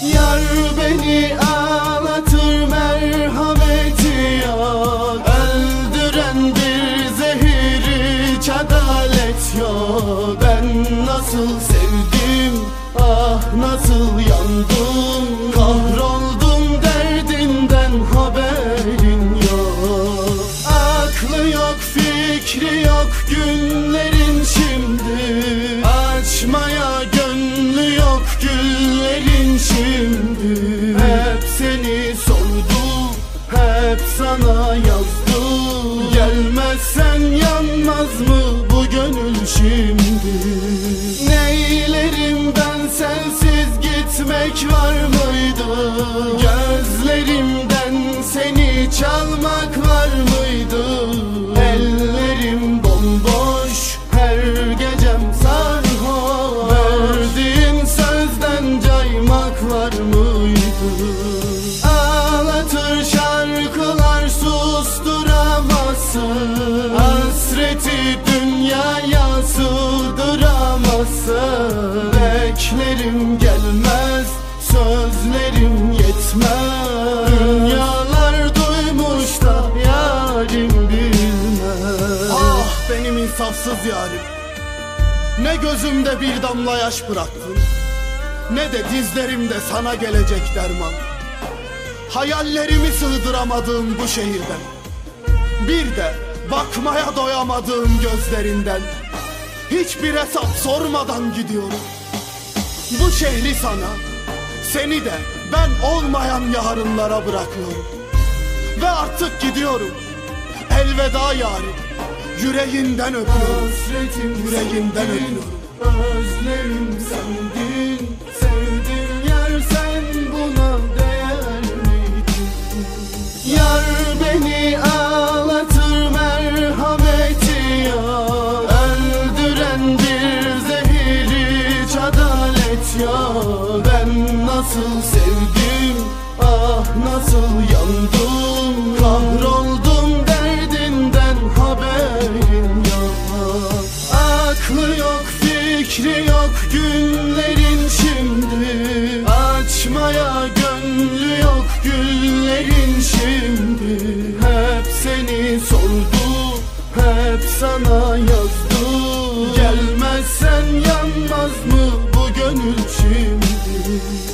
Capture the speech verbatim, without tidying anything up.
Yar beni ağlatır, merhameti yok. Öldüren bir zehir, hiç adalet yok. Ben nasıl sevdim, ah nasıl yandım. Kahroldum derdinden, haberin yok. Aklı yok, fikri yok günlerin şimdi. Açmaya gönlü yok güllerin şimdi. Hep seni sordu, hep sana yazdı. Gelmezsen yanmaz mı bu gönül şimdi? Neylerim ben sensiz, gitmek var mıydı? Gözlerimden seni çalmak var mıydı? Ellerim bomboş, her gecem sarhoş. Verdiğin sözden caymak var mıydı? Ağlatır şarkılar, susturamazsın. Hasreti dünyaya sığdıramazsın. Beklerim gelmez, sözlerim yetmez. Dünyalar duymuş da yarim bilmez. Ah benim insafsız yarim, ne gözümde bir damla yaş bıraktın, ne de dizlerimde sana gelecek derman. Hayallerimi sığdıramadığım bu şehirden, bir de bakmaya doyamadığım gözlerinden, hiçbir hesap sormadan gidiyorum. Bu şehri sana, seni de ben olmayan yarınlara bırakıyorum. Ve artık gidiyorum, elveda yarim. Yüreğinden öpüyorum, yüreğinden öpüyorum. Özlerim sendin, sevdim yar, sen buna değer miydin? Yar beni ağlatır, merhameti yok. Öldüren bir zehir, hiç adalet yok. Ben nasıl sevdim, ah nasıl yandım. Kahroldum derdinden, haberin yok. Aklı yok, fikri yok günlerin şimdi. Açmaya gönlü yok güllerin şimdi. Hep seni sordu, hep sana yazdı. Gelmezsen yanmaz mı bu gönül şimdi?